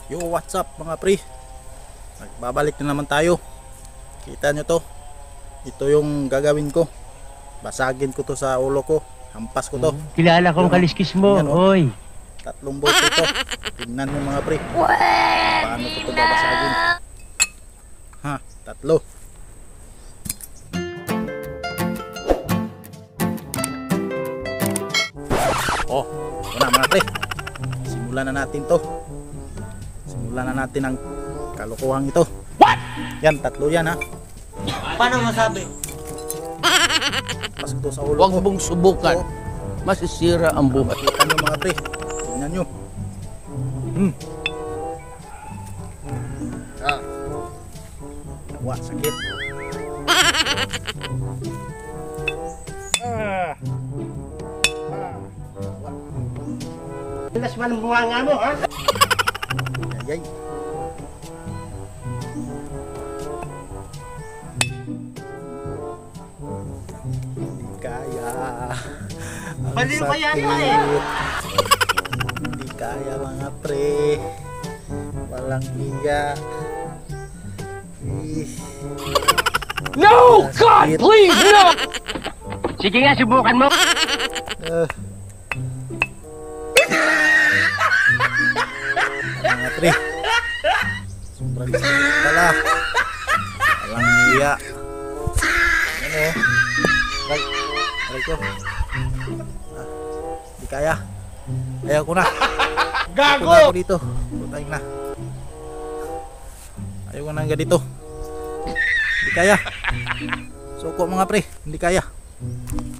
Yo, what's up mga pre? Nagbabalik na naman tayo. Kita nyo to. Ito yung gagawin ko. Basagin ko to sa ulo ko. Hampas ko to. Kilala kong kaliskis mo, yan, oh. oy. 3 bolt ito. Tingnan nyo mga pre. Paano ko to babasagin? Ha, 3. Oh, ito na mga pre. Simulan na natin to. Simulan na natin ang kalokohan ito. What? Yan, 3 yan ha. Paano masabi? Pas ko sa ulo Huwag ko. mong subukan. Masisira ang buhay. Makita nyo mga pre. Tingnan nyo. Wah, sakit. Pilas man ang bunganga mo, ha? Ayay. Hindi kaya. Ang Baliw kaya sakit. yun eh. Hindi kaya mga pre. Walang hiya. No! God, Sakit. please, no! Sige nga, subukan mo. Mga pre. Sobrang sakit pala. Walang hiya. Ano? Aray. Aray ko. Hindi kaya. Ayaw ko na. Gago! Ayaw ko dito. Putayin na. Ayaw ko na hanggang dito. Hindi kaya. Suko mga pre. Hindi kaya.